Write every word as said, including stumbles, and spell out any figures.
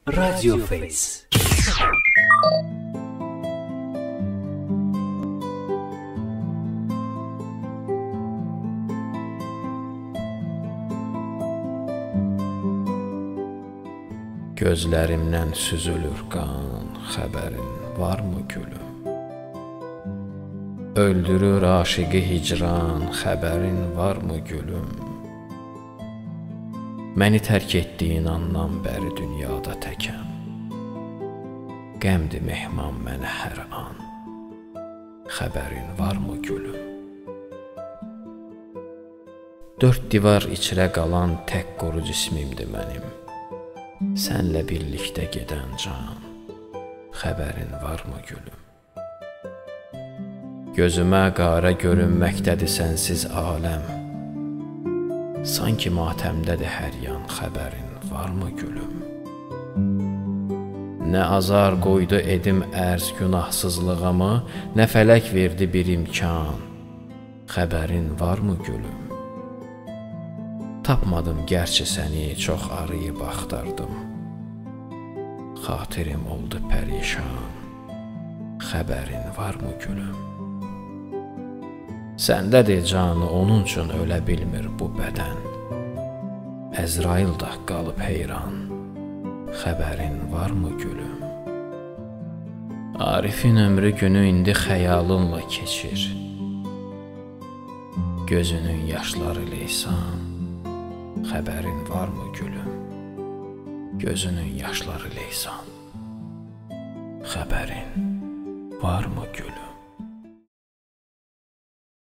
Radio Face. Gözlərimdən süzülür qan, xəbərin varmı gülüm? Öldürür aşıqı hicran, xəbərin varmı gülüm? Məni tərk etdiyin andan bəri dünyada təkəm. Qəmdir mehman mənə hər an, xəbərin varmı gülüm? Dörd divar içrə qalan tək quru cismimdir mənim. Sənlə birlikdə gedən can, xəbərin varmı gülüm? Gözümə qara görünməkdədir sənsiz aləm. Sanki matəmdədir hər yan, xəbərin varmı gülüm? Nə azar qoydu edim ərz günahsızlığımı, nə fələk verdi bir imkan, xəbərin varmı gülüm? Tapmadım gərçi səni, çox arıyıb axtardım. Xatirim oldu pərişan, xəbərin varmı gülüm? Səndədir canı, onun üçün ölə bilmir bu bədən. Əzrail da qalıb heyran, xəbərin varmı gülüm? Arifin ömrü günü indi xəyalınla keçir. Gözünün yaşları leysan, xəbərin varmı gülüm? Gözünün yaşları leysan, xəbərin varmı gülüm?